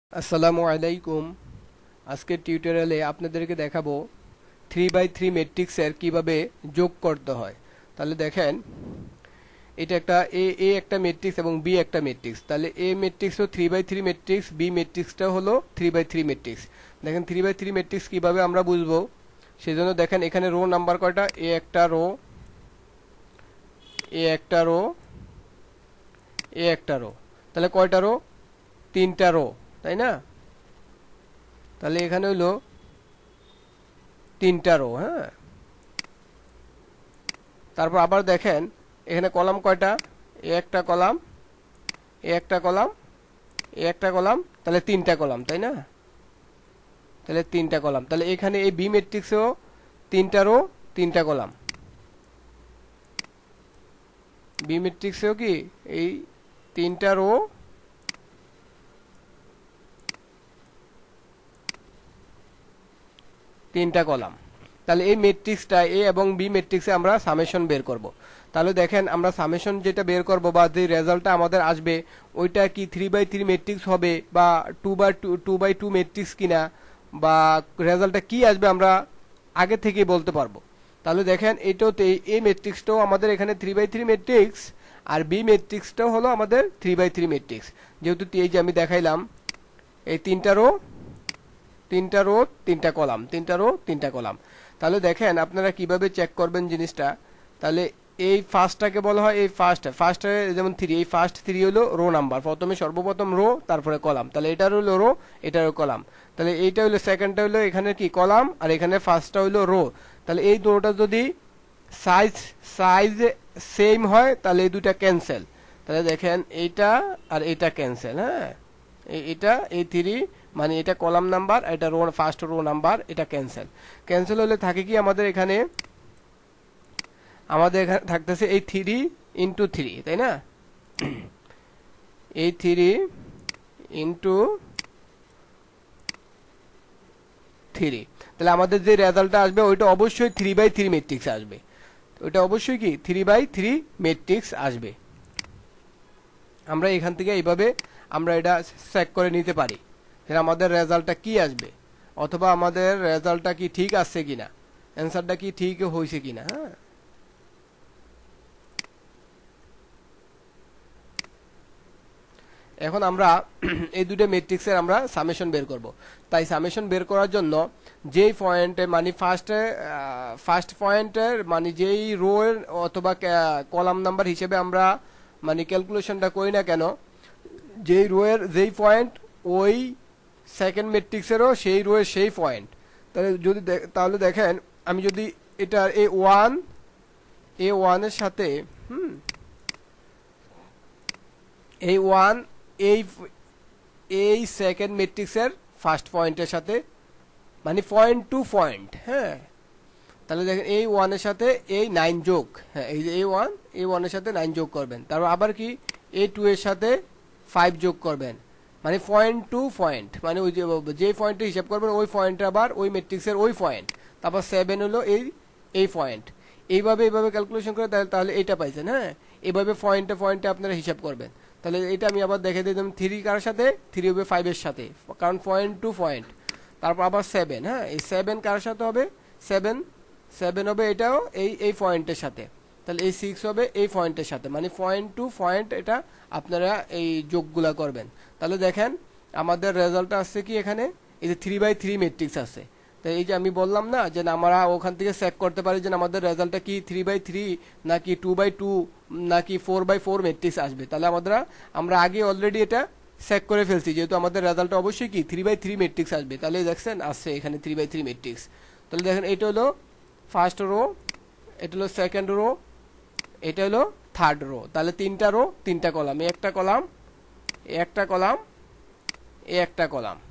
আসসালামু আলাইকুম। আজকের টিউটোরিয়ালে আপনাদেরকে দেখাবো 3x3 ম্যাট্রিক্সের কিভাবে যোগ করতে হয়। তাহলে দেখেন, এটা একটা এ একটা ম্যাট্রিক্স এবং বি একটা ম্যাট্রিক্স। তাহলে এ ম্যাট্রিক্সও 3x3 ম্যাট্রিক্স, বি ম্যাট্রিক্সটা হলো 3x3 ম্যাট্রিক্স। দেখেন 3x3 ম্যাট্রিক্স কিভাবে আমরা বুঝবো, সেজন্য দেখেন এখানে রো নাম্বার কয়টা, এ একটা রো, এ একটা রো, এ একটা রো। তাহলে কয়টা রো? তিনটা রো, তাই না? তাহলে এখানে হলো তিনটা রো। হ্যাঁ, তারপর আবার দেখেন এখানে কলাম কয়টা, এ একটা কলাম, এ একটা কলাম, এ একটা কলাম, তাহলে তিনটা কলাম, তাই না? তাহলে তিনটা কলাম। তাহলে এখানে এই বি ম্যাট্রিক্সেও তিনটা রো, তিনটা কলাম। বি ম্যাট্রিক্সেও কি এই তিনটা রো, তিনটা কলাম। তাহলে এই ম্যাট্রিক্সটা এ এবং বি ম্যাট্রিক্সে আমরা সামেশন বের করব। তাহলে দেখেন আমরা সামেশন যেটা বের করব বা যে রেজাল্টটা আমাদের আসবে ওইটা কি 3x3 ম্যাট্রিক্স হবে বা 2x2 ম্যাট্রিক্স কিনা, বা রেজাল্টটা কি আসবে আমরা আগে থেকেই বলতে পারবো। তাহলে দেখেন এটাতে এই ম্যাট্রিক্সটাও আমাদের এখানে 3x3 ম্যাট্রিক্স, আর বি ম্যাট্রিক্সটাও হলো আমাদের 3x3 ম্যাট্রিক্স। যেহেতু এই যে আমি দেখাইলাম এই তিনটা রো, তিনটা রো, তিনটা কলাম, তিনটা রো, তিনটা কলাম। তাহলে দেখেন আপনারা কিভাবে চেক করবেন জিনিসটা। তাহলে এই ফার্স্টটাকে বলা হয় এই ফার্স্টে যেমন 3, এই ফার্স্ট 3 হলো রো নাম্বার, প্রথমে সর্বপ্রথম রো তারপরে কলাম। তাহলে এটার হলো রো, এটারও কলাম। তাহলে এইটা হলো সেকেন্ডটা হলো এখানে কি কলাম, আর এখানে ফার্স্টটা হলো রো। তাহলে এই দুটোটা যদি সাইজ সাইজ সেম হয় তাহলে এই দুটা ক্যান্সেল। তাহলে দেখেন এইটা আর এটা ক্যান্সেল। হ্যাঁ, এটা এই 3 মানে এটা কলাম নাম্বার, এটা রো, ফার্স্ট রো নাম্বার, এটা ক্যান্সেল। ক্যান্সেল হলে থাকে কি আমাদের এখানে থাকতেছে এই 3 × 3, তাই না? এই 3 × 3। তাহলে আমাদের যে রেজাল্টটা আসবে ওইটা অবশ্যই 3x3 ম্যাট্রিক্স আসবে। ওইটা অবশ্যই কি 3x3 ম্যাট্রিক্স আসবে। আমরা এখান থেকে এইভাবে আমরা এটা চেক করে নিতে পারি যে আমাদের রেজাল্টটা কি আসবে, অথবা আমাদের রেজাল্টটা কি ঠিক আসছে কিনা, অ্যান্সারটা কি ঠিক হয়েছে কিনা। হ্যাঁ, এখন আমরা এই দুটো ম্যাট্রিক্সের আমরা সামেশন বের করব। তাই সামেশন বের করার জন্য যেই পয়েন্টে মানে ফার্স্ট পয়েন্টের মানে যেই রো এর অথবা কলাম নাম্বার হিসেবে আমরা মানে ক্যালকুলেশনটা করি না কেন, যেই রো এর যেই পয়েন্ট ওই সেকেন্ড ম্যাট্রিক্সেরও সেই রো এর সেই পয়েন্ট। তাহলে দেখেন আমি যদি এটা A1 এর সাথে A1 এই সেকেন্ড ম্যাট্রিক্সের ফার্স্ট পয়েন্টের সাথে মানে পয়েন্ট টু পয়েন্ট। হ্যাঁ, তাহলে দেখেন A1 এর সাথে এই 9 যোগ, হ্যাঁ এই যে A1 এর সাথে 9 যোগ করবেন। তারপর আবার কি A2 এর সাথে 5 যোগ করবেন, মানে পয়েন্ট টু পয়েন্ট, মানে ওই যে পয়েন্টে হিসাব করবেন ওই পয়েন্টে আবার ওই ম্যাট্রিক্সের ওই পয়েন্ট। তারপর 7 হলো এই পয়েন্ট। এইভাবে ক্যালকুলেশন করে তাহলে এটা পাইছেন। হ্যাঁ, এইভাবে পয়েন্টে আপনারা হিসাব করবেন। তাহলে এটা আমি আবার দেখে দিলাম 3 কার সাথে, 3 হবে 5 এর সাথে, কারণ পয়েন্ট টু পয়েন্ট। তারপর আবার 7, হ্যাঁ এই 7 কার সাথে হবে, 7 হবে এটাও এই পয়েন্টের সাথে। তাহলে এই 6 হবে এই পয়েন্টের সাথে, মানে পয়েন্ট টু পয়েন্ট এটা আপনারা এই যোগগুলা করবেন। তাহলে দেখেন আমাদের রেজাল্ট আসছে কি এখানে এই যে 3x3 ম্যাট্রিক্স আছে। তো এই যে আমি বললাম না যে আমরা ওখান থেকে চেক করতে পারি যে আমাদের রেজাল্টটা কি 3x3 নাকি 2x2 নাকি 4x4 ম্যাট্রিক্স আসবে। তাহলে আমরা আগে অলরেডি এটা চেক করে ফেলছি, যেহেতু আমাদের রেজাল্টটা অবশ্যই কি 3x3 ম্যাট্রিক্স আসবে। তাহলে দেখছেন আসছে এখানে 3x3 ম্যাট্রিক্স। তাহলে দেখেন এটা হলো ফার্স্ট রো, এটা হলো সেকেন্ড রো, এটা হলো থার্ড রো। তাহলে তিনটা রো, তিনটা কলাম, একটা কলাম, একটা কলাম, একটা কলাম।